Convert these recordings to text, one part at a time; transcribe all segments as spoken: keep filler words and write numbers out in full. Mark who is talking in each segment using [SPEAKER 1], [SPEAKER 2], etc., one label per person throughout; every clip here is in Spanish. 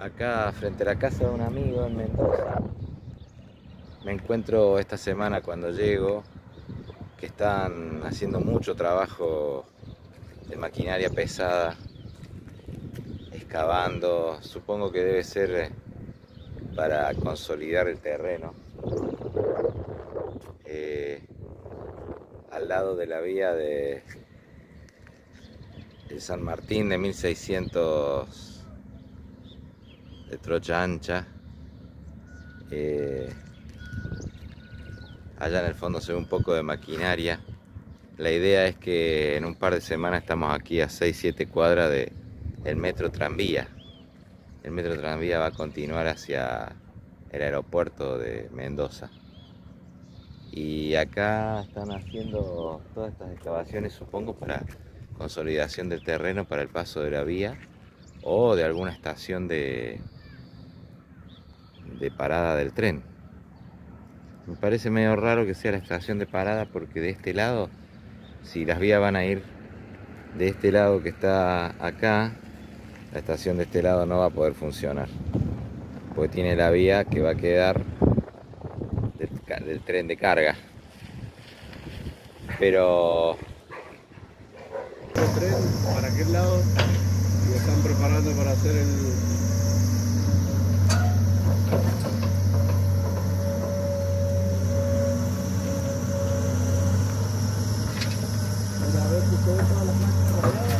[SPEAKER 1] acá frente a la casa de un amigo en Mendoza. Me encuentro esta semana cuando llego que están haciendo mucho trabajo de maquinaria pesada, excavando, supongo que debe ser para consolidar el terreno, eh, al lado de la vía de, de San Martín de mil seiscientos de trocha ancha. eh, allá en el fondo se ve un poco de maquinaria. La idea es que en un par de semanas estamos aquí a seis siete cuadras de el metro tranvía. El metro tranvía va a continuar hacia el aeropuerto de Mendoza. Y acá están haciendo todas estas excavaciones, supongo, para consolidación del terreno para el paso de la vía o de alguna estación de, de parada del tren. Me parece medio raro que sea la estación de parada, porque de este lado, si las vías van a ir de este lado que está acá, la estación de este lado no va a poder funcionar, porque tiene la vía que va a quedar del, del tren de carga. Pero
[SPEAKER 2] el tren para aquel lado y están preparando para hacer el a ver si todo todas las máquinas para allá.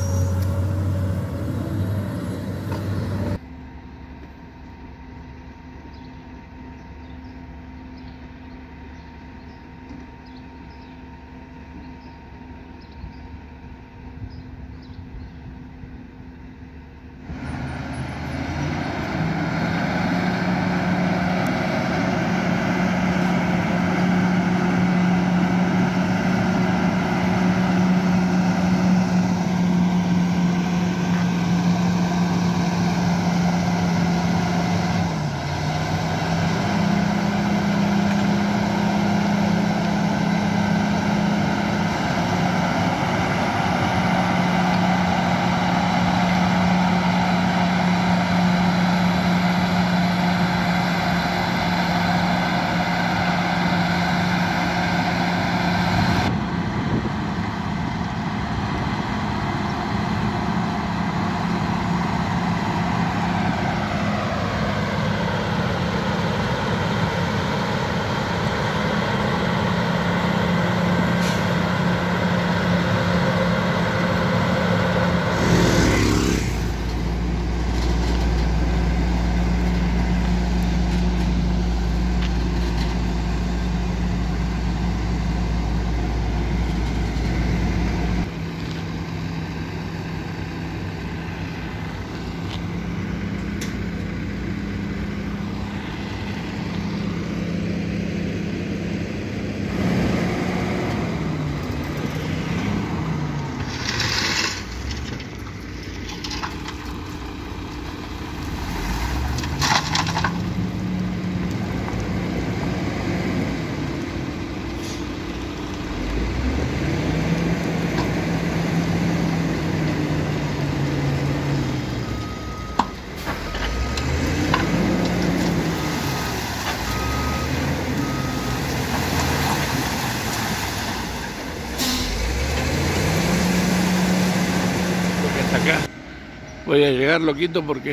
[SPEAKER 3] Acá voy a llegar loquito porque,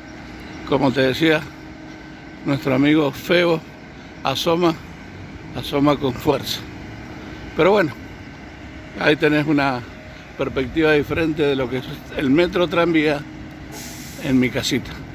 [SPEAKER 3] como te decía, nuestro amigo Feo asoma, asoma con fuerza. Pero bueno, ahí tenés una perspectiva diferente de lo que es el metro tranvía en mi casita.